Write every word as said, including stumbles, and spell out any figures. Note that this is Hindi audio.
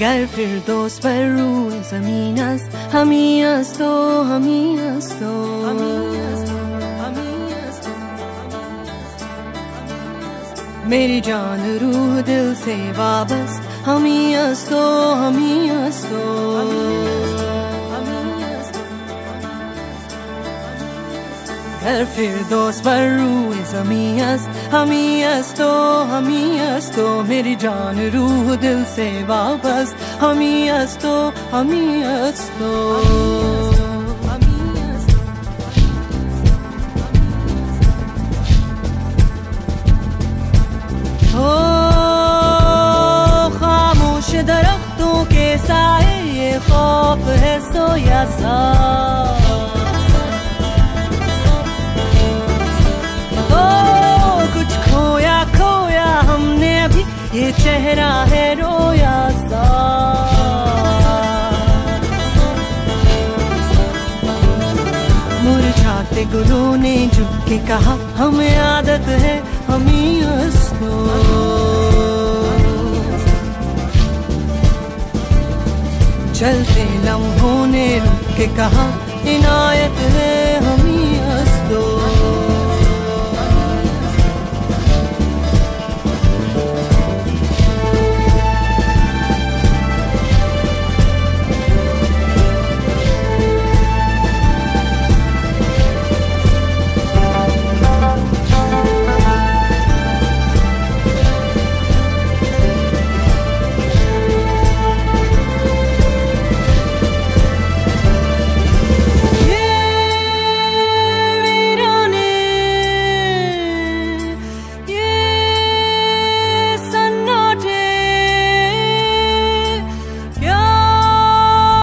गर फिरदौस पर रूए ज़मीन است हमी است و हमी است و मेरी जान रूह दिल से वाबस्त हमी است و हमी است و गर फिरदौस पर रूए ज़मीन است हमी است و हमी است و मेरी जान रूह दिल से वाबस्त हमी است و हमी است و हो खामोश दरख्तों के साए ये खौफ है सोया सा ये चेहरा है रोया सा मुरझाते गुलों ने झुक के कहा हमें आदत है हमी است و चलते लम्हों ने रुक के कहा इनायत है हमी